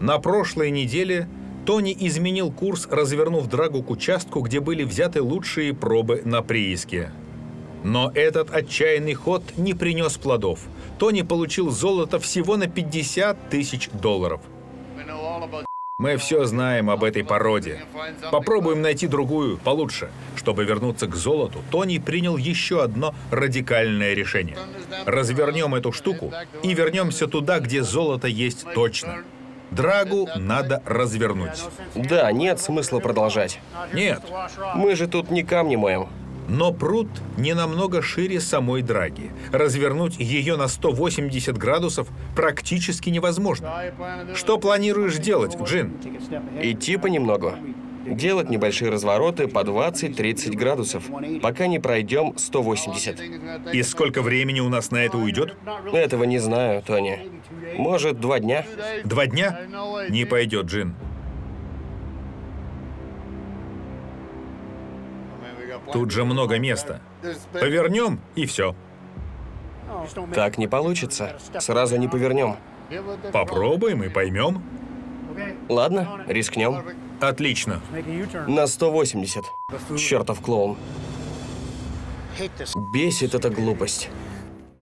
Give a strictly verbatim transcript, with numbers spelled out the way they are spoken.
На прошлой неделе Тони изменил курс, развернув драгу к участку, где были взяты лучшие пробы на прииске. Но этот отчаянный ход не принес плодов. Тони получил золото всего на пятьдесят тысяч долларов. Мы все знаем об этой породе. Попробуем найти другую, получше. Чтобы вернуться к золоту, Тони принял еще одно радикальное решение. Развернем эту штуку и вернемся туда, где золото есть точно. Драгу надо развернуть. Да, нет смысла продолжать. Нет. Мы же тут не камни моем. Но пруд не намного шире самой драги. Развернуть ее на сто восемьдесят градусов практически невозможно. Что планируешь делать, Джин? Идти понемногу. Делать небольшие развороты по двадцать-тридцать градусов, пока не пройдем сто восемьдесят. И сколько времени у нас на это уйдет? Этого не знаю, Тони. Может, два дня? Два дня? Не пойдет, Джин. Тут же много места. Повернем, и все. Так не получится. Сразу не повернем. Попробуем и поймем. Ладно, рискнем. Отлично. На сто восемьдесят. Чертов клоун. Бесит эта глупость.